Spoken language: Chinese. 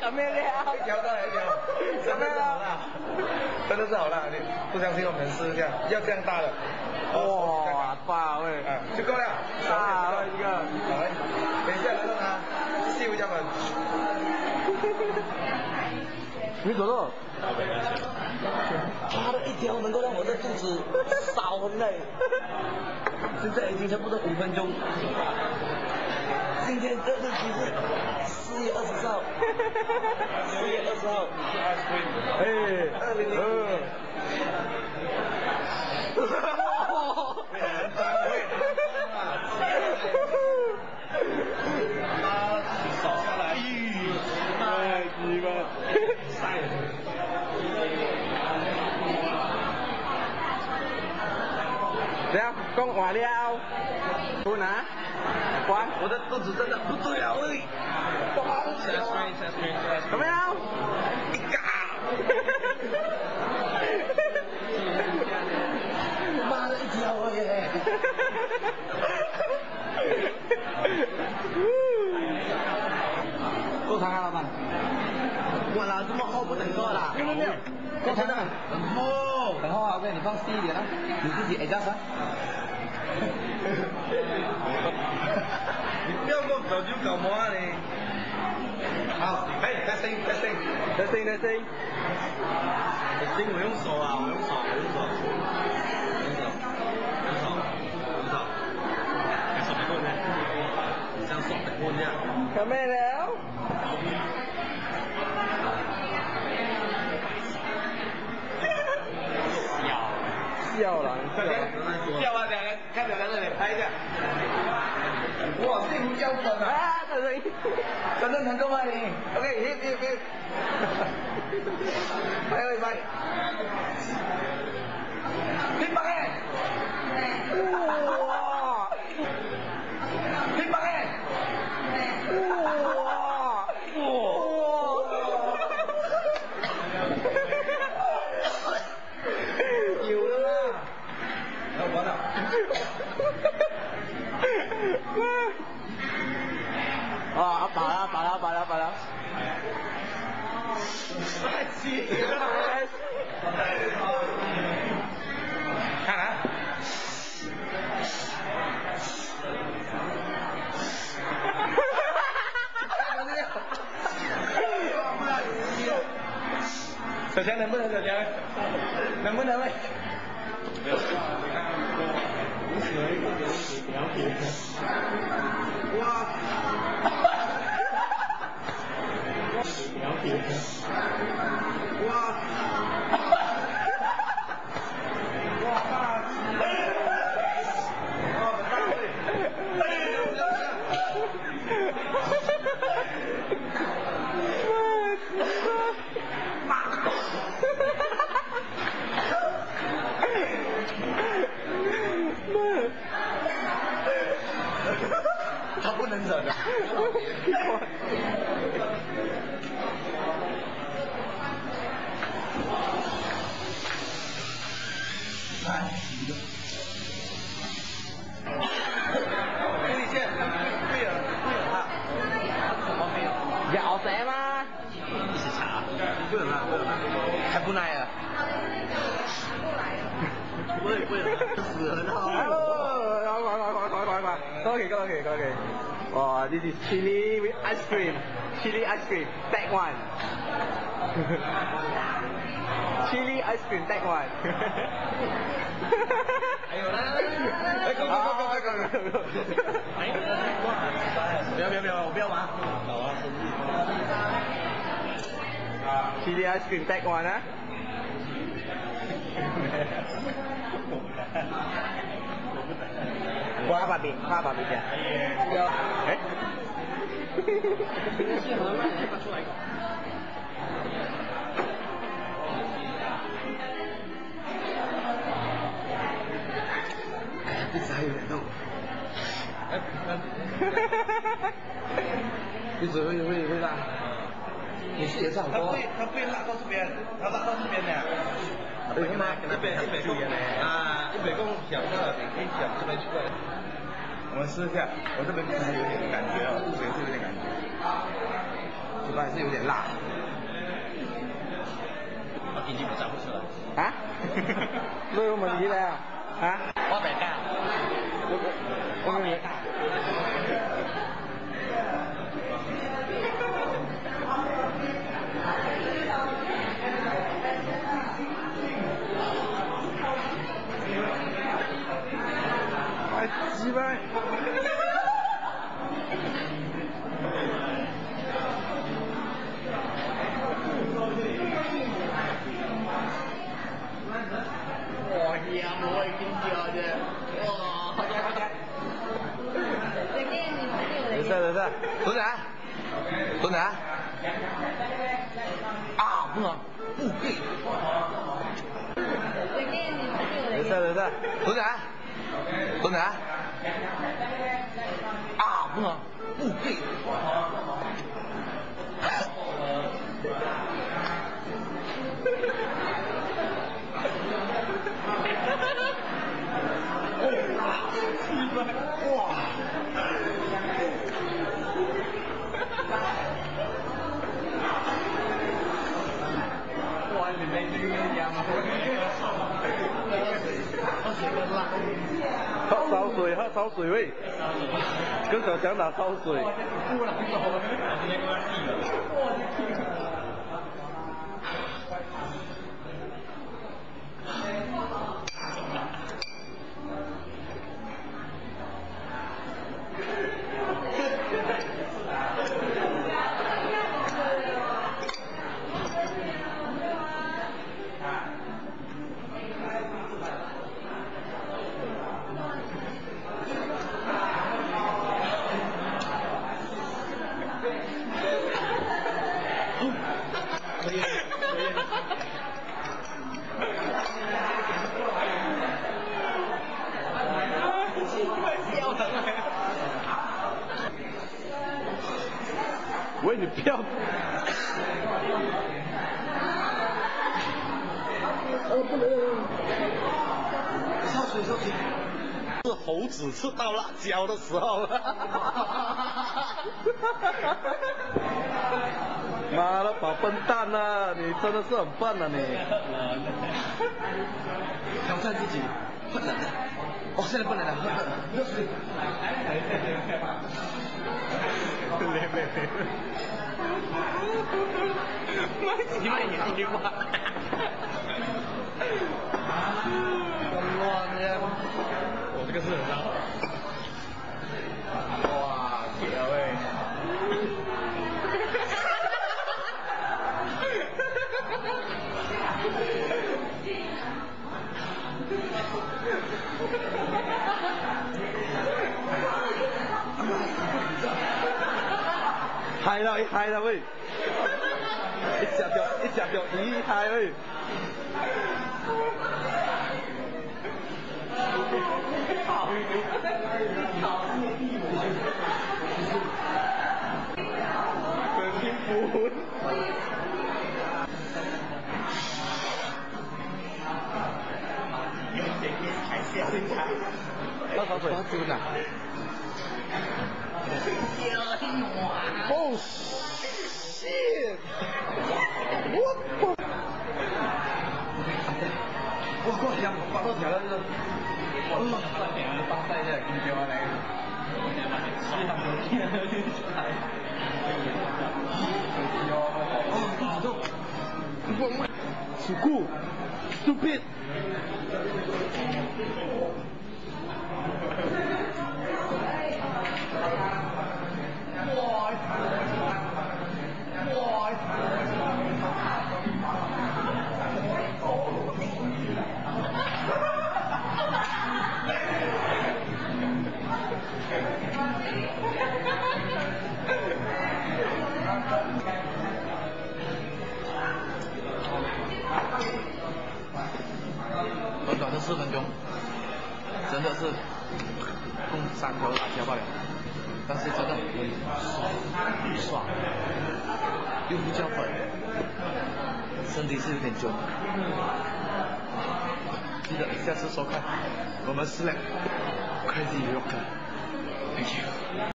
什么料？ 一条到来一条，真的是好辣，真的是好辣！你不相信我们试一下，要这样大的。 哇，大味！ 就够了， 大了一个。 好，等一下来到它西胡椒粉。 你走路。 它的一条能够让我的肚子少很累。现在已经差不多5分钟。今天这日期是4月20号。4月20号。 哎，2002。 少下来。 太鸡巴。 晒。 这样讲话了，不拿，关。 我的肚子真的不对啊，喂！ 怎么样？ 妈的一条而已。够长啊，老板。我啦，这么厚不能够啦。 没有。 够长啊。很厚。很厚啊，OK，你放细一点啊，你自己 adjust 啊。 你不要跟我搞酒搞魔啊你！好，哎，testing，我用手啊，我用手，手没棍呢，你像手没棍一样。 ทำไมแล้ว 笑了， 笑啊！看两个人拍一下。哇，西胡椒粉啊！真的成功吗你 ？OK，hit。拍。拼八哎！ 哇！ 拼八哎！ 哇！有了吗？ 完了。 啊，拔了。 太气了！看啊！小强能不能？能不能？没有。无水，了解。哇！了解。哇！哇！大鸡！哇！大胃！他不能忍的。注意线，对了他。 咬谁吗？ 一起查。不能了，还不来啊？不会，死很好。 快，OK。Oh, this is chili with ice cream. Chili ice cream. That one. Chili ice cream. That one. 还有呢？来，go。不要，我不要玩。好啊，生意。 Chili ice cream. That one 啊。花把饼家。有。哎。 鼻子还有点痛。鼻子会辣。你是也是很多。 他会辣到这边，他辣到这边的。 对吗？ 那边100公啊，100公想到你可以想这边去过来。我们试一下，我这边还有点感觉哦，肚子也是有点感觉。失败。 还是有点辣。 我已经不站不出来。 啊？累我们嚟啦？啊？ 我大家。我大家。 哎，鸡巴！ 哇呀，我已經叫啫，哇！快啲快啲！ 等下等下，蹲下，蹲下。 啊，不能，不可以。 等下等下，蹲下，蹲下。 啊，不能，不可以。 哇！ 哇，你没这个样吗？ 烧水，喝烧水喂，跟小强打烧水。 不能走了，我今天跟他气了。 喂，你不要！不能！ 烧水烧水。 是猴子吃到辣椒的时候了。妈的，宝笨蛋啊！你真的是很笨啊你！ 挑战自己，不冷的。哦，现在不冷了，热水。 你妈眼睛吗？ 哇， 我这个是很辣。哇，铁喂！ 嗨了，嗨了喂！一下就一嗨喂！ 很幸福。 喝口水。 猪呢 Oh shit! What the? 哇，够香，把豆条了这个。 赚点了，帮带着你给我来。 哦，肚子痛。 鼠酷 ，stupid。 短短的4分钟，真的是共3条辣椒罢了，但是真的很爽，又胡椒粉，身体是有点重。记得下次收看我们4辆 Crazy Rocker，Thank you。